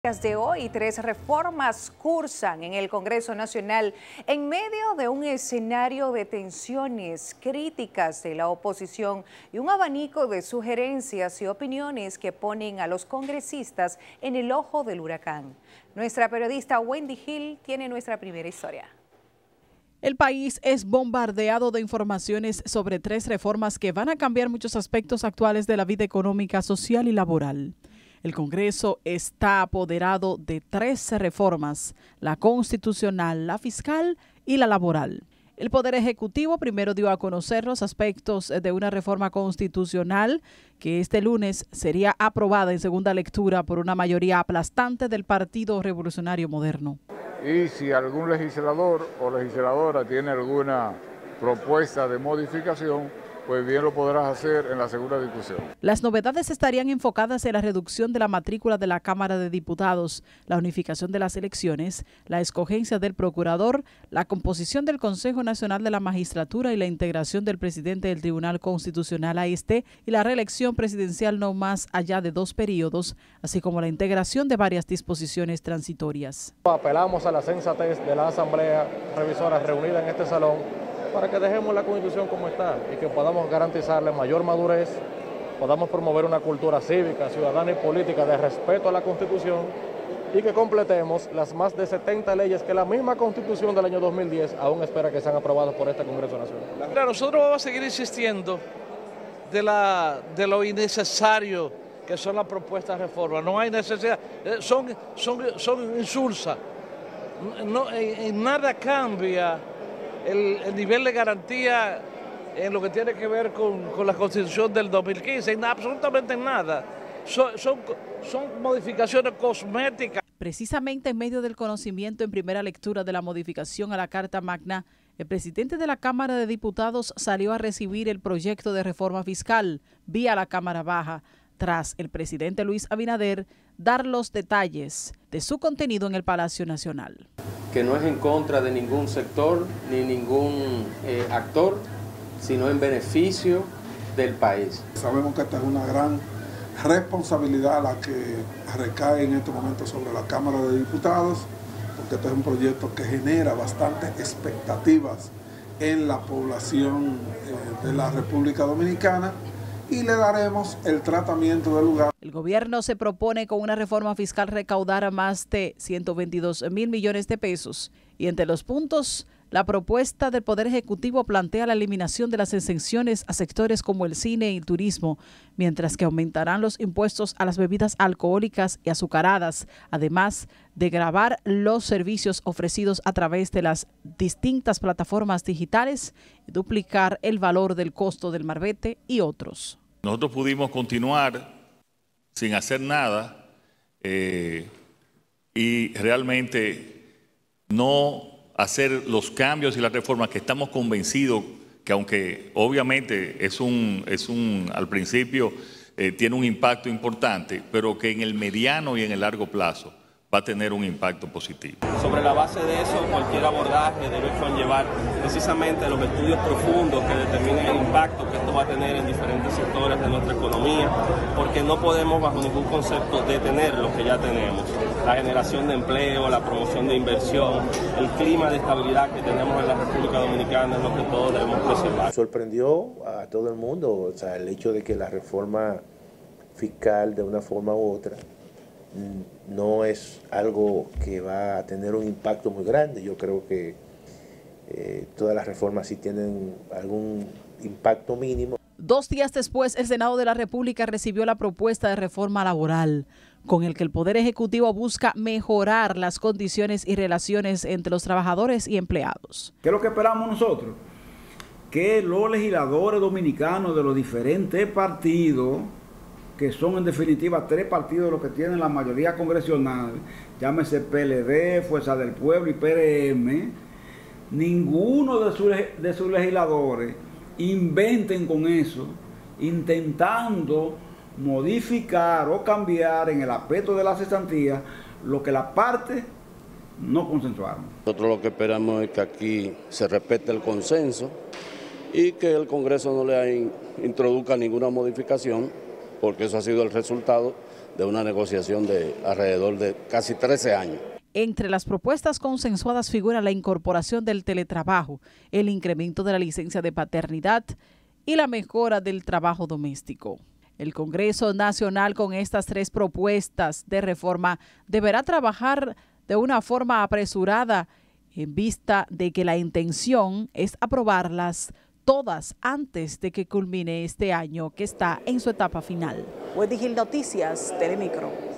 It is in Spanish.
De hoy, 3 reformas cursan en el Congreso Nacional en medio de un escenario de tensiones, críticas de la oposición y un abanico de sugerencias y opiniones que ponen a los congresistas en el ojo del huracán. Nuestra periodista Wendy Hill tiene nuestra primera historia. El país es bombardeado de informaciones sobre 3 reformas que van a cambiar muchos aspectos actuales de la vida económica, social y laboral. El Congreso está apoderado de 13 reformas, la constitucional, la fiscal y la laboral. El Poder Ejecutivo primero dio a conocer los aspectos de una reforma constitucional que este lunes sería aprobada en segunda lectura por una mayoría aplastante del Partido Revolucionario Moderno. Y si algún legislador o legisladora tiene alguna propuesta de modificación, pues bien lo podrás hacer en la segunda discusión. Las novedades estarían enfocadas en la reducción de la matrícula de la Cámara de Diputados, la unificación de las elecciones, la escogencia del procurador, la composición del Consejo Nacional de la Magistratura y la integración del presidente del Tribunal Constitucional a este y la reelección presidencial no más allá de 2 periodos, así como la integración de varias disposiciones transitorias. Apelamos a la sensatez de la Asamblea Revisora reunida en este salón para que dejemos la Constitución como está y que podamos garantizarle mayor madurez, podamos promover una cultura cívica, ciudadana y política de respeto a la Constitución y que completemos las más de 70 leyes que la misma Constitución del año 2010 aún espera que sean aprobadas por este Congreso Nacional. Claro, nosotros vamos a seguir insistiendo de lo innecesario que son las propuestas de reforma. No hay necesidad, son insulsas. No, en nada cambia el nivel de garantía en lo que tiene que ver con la Constitución del 2015, absolutamente nada. Son modificaciones cosméticas. Precisamente en medio del conocimiento en primera lectura de la modificación a la Carta Magna, el presidente de la Cámara de Diputados salió a recibir el proyecto de reforma fiscal vía la Cámara Baja, tras el presidente Luis Abinader dar los detalles de su contenido en el Palacio Nacional. Que no es en contra de ningún sector ni ningún actor, sino en beneficio del país. Sabemos que esta es una gran responsabilidad la que recae en este momento sobre la Cámara de Diputados, porque este es un proyecto que genera bastantes expectativas en la población de la República Dominicana y le daremos el tratamiento del lugar. El gobierno se propone con una reforma fiscal recaudar más de 122.000 millones de pesos y entre los puntos, la propuesta del Poder Ejecutivo plantea la eliminación de las exenciones a sectores como el cine y el turismo, mientras que aumentarán los impuestos a las bebidas alcohólicas y azucaradas, además de gravar los servicios ofrecidos a través de las distintas plataformas digitales y duplicar el valor del costo del marbete y otros. Nosotros pudimos continuar sin hacer nada y realmente no hacer los cambios y las reformas que estamos convencidos que, aunque obviamente al principio tiene un impacto importante, pero que en el mediano y en el largo plazo va a tener un impacto positivo. Sobre la base de eso, cualquier abordaje debe conllevar precisamente los estudios profundos que determinen el impacto que esto va a tener en diferentes sectores de nuestra economía, porque no podemos bajo ningún concepto detener lo que ya tenemos. La generación de empleo, la promoción de inversión, el clima de estabilidad que tenemos en la República Dominicana es lo que todos debemos preservar. Sorprendió a todo el mundo, o sea, el hecho de que la reforma fiscal de una forma u otra no es algo que va a tener un impacto muy grande. Yo creo que todas las reformas sí tienen algún impacto mínimo. 2 días después, el Senado de la República recibió la propuesta de reforma laboral, con el que el Poder Ejecutivo busca mejorar las condiciones y relaciones entre los trabajadores y empleados. ¿Qué es lo que esperamos nosotros? Que los legisladores dominicanos de los diferentes partidos, que son en definitiva 3 partidos los que tienen la mayoría congresional, llámese PLD, Fuerza del Pueblo y PRM, ninguno de sus legisladores inventen con eso, intentando modificar o cambiar en el aspecto de la cesantía lo que las partes no consensuaron. Nosotros lo que esperamos es que aquí se respete el consenso y que el Congreso no le introduzca ninguna modificación, porque eso ha sido el resultado de una negociación de alrededor de casi 13 años. Entre las propuestas consensuadas figura la incorporación del teletrabajo, el incremento de la licencia de paternidad y la mejora del trabajo doméstico. El Congreso Nacional, con estas 3 propuestas de reforma, deberá trabajar de una forma apresurada en vista de que la intención es aprobarlas todas antes de que culmine este año, que está en su etapa final. Wendy Gil, Noticias Telemicro.